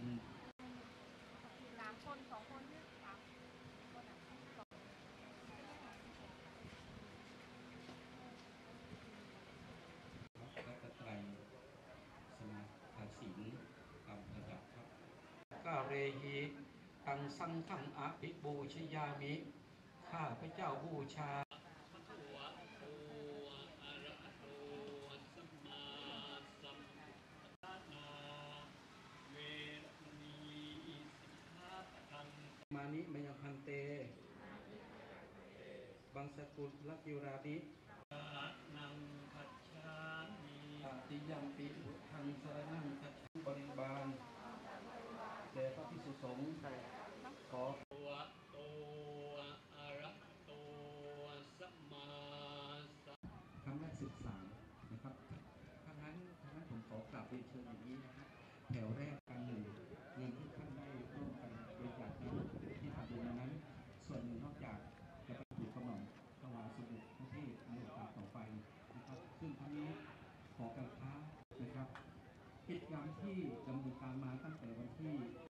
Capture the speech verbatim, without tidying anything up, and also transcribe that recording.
สามคนสองคนเนี่ยสามคนอ่ะรัตไตรสมาทานศีลตามระดับครับกาเรหิตังสังฆังอภิบูชยามิข้าพระเจ้าบูชาภะคะวะโตอะระหะโตสัมมาสัมพุทธัสสะเวรมณีสิกขาปะทังมานิมยังพันเตบังสกุลลักยุรานินังคัจฉามิอาติยัมปิพุทธังสรณังคัจฉามิบริบาลแด่พระภิกษุสงฆ์ขอวะโตอะระหะโตสัมมาสัมครั้งแรกสิบสามนะครับถ้างั้นถ้างั้นผมขอกราบเรียนเชิญอย่างนี้นะครับแถวแรกการหนึ่งเงินที่ท่านได้ร่วมกันบริจาคนั้นที่ทำบุญนั้นส่วนหนึ่งนอกจากจะไปถูกกำหนดถวายสมเด็จพระเทพในโอกาสต่อไปนะครับซึ่งทั้งนี้ขอการค้านะครับกิจกรรมที่ดำเนินการมาตั้งแต่วันที่